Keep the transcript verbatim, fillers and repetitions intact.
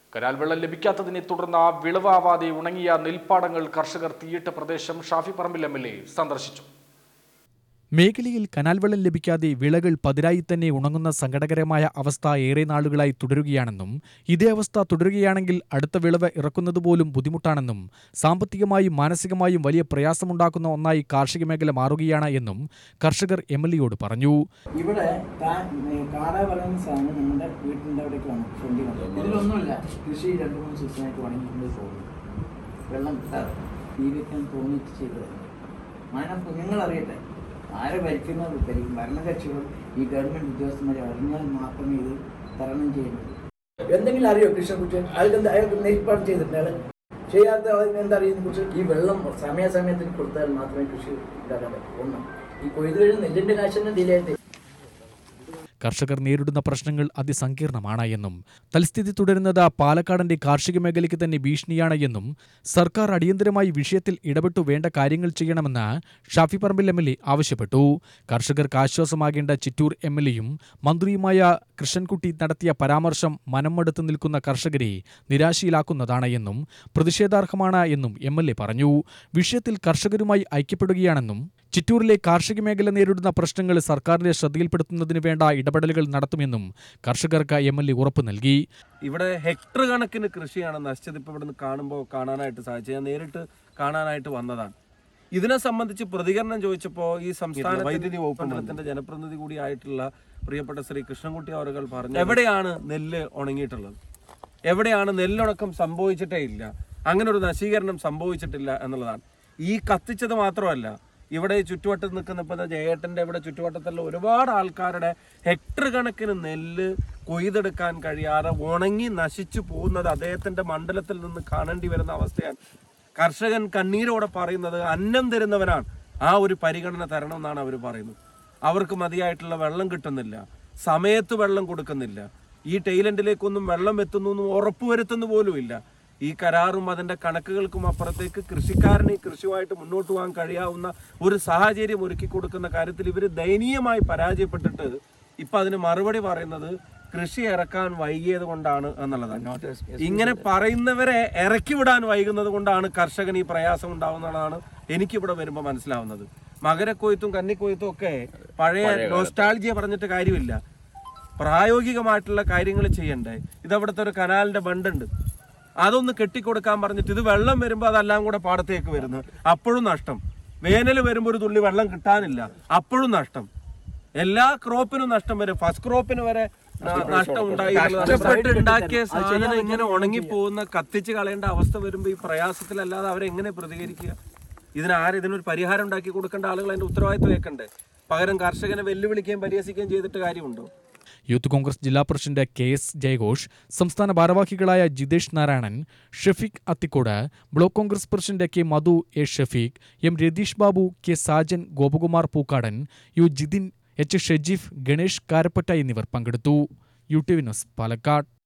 Canal വെള്ളം ലഭിക്കാത്തതിനെ തുടർന്ന് വിളവാവാതെ ഉണങ്ങിയ നെൽപ്പാടങ്ങൾ കർഷകർ തീയിട്ട പ്രദേശം Shafi Parambil M L A സന്ദർശിച്ചു. മേഖലയിൽ കനാൽ വെള്ളം ലഭിക്കാതെ വിളകൾ പതിരായി തന്നെ ഉണങ്ങുന്ന സങ്കടകരമായ അവസ്ഥ ഏറെ നാളുകളായി തുടരുകയാണെന്നും ഇതേ അവസ്ഥ തുടരുകയാണെങ്കിൽ അടുത്ത വിളവ് ഇറക്കുന്നതുപോലും ബുദ്ധിമുട്ടാണെന്നും സാമ്പത്തികമായും മാനസികമായും വലിയ പ്രയാസമുണ്ടാക്കുന്ന ഒന്നായി കാർഷിക മേഖല മാറുകയാണ് എന്നും കർഷകർ എം എൽ എയോട് പറഞ്ഞു. ഇവിടെ കാട പറയുന്ന സാധനം നമ്മുടെ വീട്ടിൻ്റെ അവിടേക്കാണ് ഇതിലൊന്നുമില്ല. കൃഷി രണ്ട് മൂന്ന് ദിവസമായിട്ട് ഉണങ്ങിക്കൊണ്ട് പോകുന്നു. വെള്ളം കിട്ടാതെ ഈ വെക്കാൻ തോന്നിട്ട് ചെയ്തത് മാനം കുഞ്ഞുങ്ങൾ അറിയട്ടെ. ആരെ ഭരിക്കുന്നത് ഭരിക്കും ഭരണകക്ഷികൾ ഈ ഗവൺമെൻറ് ഉദ്യോഗസ്ഥന്മാരെ അറിഞ്ഞാൽ മാത്രമേ ഇത് തരണം ചെയ്യുന്നുള്ളൂ. എന്തെങ്കിലും അറിയോ കൃഷിയെക്കുറിച്ച്? അയാൾക്ക് അയാൾക്ക് നെൽപ്പാട് ചെയ്തിട്ടുണ്ട്. അയാൾ ചെയ്യാത്ത എന്താ അറിയുന്നതിനെ കുറിച്ച്? ഈ വെള്ളം സമയാസമയത്തിന് കൊടുത്താൽ മാത്രമേ കൃഷി ഉണ്ടാക്കാൻ പറ്റൂ. ഒന്നും ഈ കൊയ്ത് കഴിഞ്ഞ് നെല്ലിൻ്റെ കാശിന് ഡിലേ. കർഷകർ നേരിടുന്ന പ്രശ്നങ്ങൾ അതിസങ്കീർണമാണ് എന്നും തൽസ്ഥിതി തുടരുന്നത് പാലക്കാടിന്റെ കാർഷിക മേഖലയ്ക്ക് തന്നെ ഭീഷണിയാണ് എന്നും സർക്കാർ അടിയന്തരമായി വിഷയത്തിൽ ഇടപെട്ടു വേണ്ട കാര്യങ്ങൾ ചെയ്യണമെന്ന് Shafi Parambil M L A ആവശ്യപ്പെട്ടു. കർഷകർക്ക് ആശ്വാസമാകേണ്ട ചിറ്റൂർ എം എൽ എയും മന്ത്രിയുമായ കൃഷ്ണൻകുട്ടി നടത്തിയ പരാമർശം മനംമടുത്ത് നിൽക്കുന്ന കർഷകരെ നിരാശയിലാക്കുന്നതാണ് എന്നും പ്രതിഷേധാർഹമാണ് എന്നും എം എൽ എ പറഞ്ഞു. വിഷയത്തിൽ കർഷകരുമായി ഐക്യപ്പെടുകയാണെന്നും ചിറ്റൂരിലെ കാർഷിക മേഖല നേരിടുന്ന പ്രശ്നങ്ങൾ സർക്കാരിന്റെ ശ്രദ്ധയിൽപ്പെടുത്തുന്നതിന് വേണ്ട ഇടപെടലുകൾ നടത്തുമെന്നും കർഷകർക്ക് എം എൽ എ ഉറപ്പ് നൽകി. ഇവിടെ ഹെക്ടർ കണക്കിന് കൃഷിയാണ് നശിച്ചത്. ഇപ്പോൾ ഇവിടുന്ന് കാണുമ്പോൾ കാണാനായിട്ട് സാധിച്ചു. ഞാൻ നേരിട്ട് കാണാനായിട്ട് വന്നതാണ്. ഇതിനെ സംബന്ധിച്ച് പ്രതികരണം ചോദിച്ചപ്പോൾ ഈ സംസ്ഥാന വൈദ്യുതി വകുപ്പ് മണ്ഡലത്തിന്റെ ജനപ്രതിനിധി കൂടി ആയിട്ടുള്ള പ്രിയപ്പെട്ട ശ്രീ കൃഷ്ണൻകുട്ടി അവர்கள் പറഞ്ഞു, എവിടെയാണ് നെല്ല് ഉണങ്ങിയിട്ടുള്ളത്, എവിടെയാണ് നെല്ലുണക്കം സംഭവിച്ചിട്ടേ ഇല്ല, അങ്ങനെ ഒരു നശീകരണം സംഭവിച്ചിട്ടില്ല എന്നുള്ളതാണ്. ഈ കത്തിച്ചത് മാത്രമല്ല, ഇവിടെ ചുറ്റുവട്ടത്ത് നിൽക്കുന്ന ഇപ്പോൾ ജയേട്ടൻ്റെ ഇവിടെ ചുറ്റുവട്ടത്തുള്ള ഒരുപാട് ആൾക്കാരുടെ ഹെക്ടർ കണക്കിന് നെല്ല് കൊയ്തെടുക്കാൻ കഴിയാതെ ഉണങ്ങി നശിച്ചു പോകുന്നത് അദ്ദേഹത്തിൻ്റെ മണ്ഡലത്തിൽ നിന്ന് കാണേണ്ടി വരുന്ന അവസ്ഥയാണ്. കർഷകൻ കണ്ണീരോടെ പറയുന്നത് അന്നം തരുന്നവനാണ്, ആ ഒരു പരിഗണന തരണമെന്നാണ് അവർ പറയുന്നത്. അവർക്ക് മതിയായിട്ടുള്ള വെള്ളം കിട്ടുന്നില്ല, സമയത്ത് വെള്ളം കൊടുക്കുന്നില്ല, ഈ ടൈലൻഡിലേക്കൊന്നും വെള്ളം എത്തുന്നു എന്നും ഉറപ്പുവരുത്തുന്നു പോലുമില്ല. ഈ കരാറും അതിൻ്റെ കണക്കുകൾക്കും അപ്പുറത്തേക്ക് കൃഷിക്കാരന് ഈ കൃഷിയുമായിട്ട് മുന്നോട്ട് പോകാൻ കഴിയാവുന്ന ഒരു സാഹചര്യം ഒരുക്കി കൊടുക്കുന്ന കാര്യത്തിൽ ഇവർ ദയനീയമായി പരാജയപ്പെട്ടിട്ട് ഇപ്പം അതിന് മറുപടി പറയുന്നത് കൃഷി ഇറക്കാൻ വൈകിയത് കൊണ്ടാണ് എന്നുള്ളതാണ്. ഇങ്ങനെ പറയുന്നവരെ ഇറക്കി വിടാൻ വൈകുന്നത് കൊണ്ടാണ് കർഷകന് ഈ പ്രയാസം ഉണ്ടാവുന്നതാണ് എനിക്കിവിടെ വരുമ്പോൾ മനസ്സിലാവുന്നത്. മകരക്കൊയ്ത്തും കന്നിക്കൊയ്ത്തും ഒക്കെ പഴയ നോസ്റ്റാൾജിയ പറഞ്ഞിട്ട് കാര്യമില്ല, പ്രായോഗികമായിട്ടുള്ള കാര്യങ്ങൾ ചെയ്യണ്ടേ. ഇതവിടുത്തെ ഒരു കനാലിൻ്റെ ബണ്ടുണ്ട്, അതൊന്ന് കെട്ടിക്കൊടുക്കാൻ പറഞ്ഞിട്ട് ഇത് വെള്ളം വരുമ്പോൾ അതെല്ലാം കൂടെ പാടത്തേക്ക് വരുന്നു, അപ്പോഴും നഷ്ടം. വേനൽ വരുമ്പോൾ ഒരു തുള്ളി വെള്ളം കിട്ടാനില്ല, അപ്പോഴും നഷ്ടം. എല്ലാ ക്രോപ്പിനും നഷ്ടം വരും, ഫസ്റ്റ് ക്രോപ്പിന് വരെ നഷ്ടം ഉണ്ടായി. ഉണ്ടാക്കിയ സാധനം ഇങ്ങനെ ഉണങ്ങിപ്പോകുന്ന കത്തിച്ച് കളയേണ്ട അവസ്ഥ വരുമ്പോൾ ഈ പ്രയാസത്തിലല്ലാതെ അവരെങ്ങനെ പ്രതികരിക്കുക? ഇതിനാര് ഇതിനൊരു പരിഹാരം ഉണ്ടാക്കി കൊടുക്കേണ്ട ആളുകൾ അതിന്റെ ഉത്തരവാദിത്വം ഏൽക്കണ്ടേ? പകരം കർഷകനെ വെല്ലുവിളിക്കുകയും പരിഹസിക്കുകയും ചെയ്തിട്ട് കാര്യമുണ്ടോ? യൂത്ത് കോൺഗ്രസ് ജില്ലാ പ്രസിഡന്റ് കെ എസ് ജയഘോഷ്, സംസ്ഥാന ഭാരവാഹികളായ Jithesh Narayanan, Shafeeq Athikkode, block Congress president K Madhu A Shafeeq, M Ratheesh Babu, K Sajan, Gopakumar Pookkadan, U Jithin, H Shejeef, Ganesh Karappatta എന്നിവർ പങ്കെടുത്തു. U T V news Palakkad.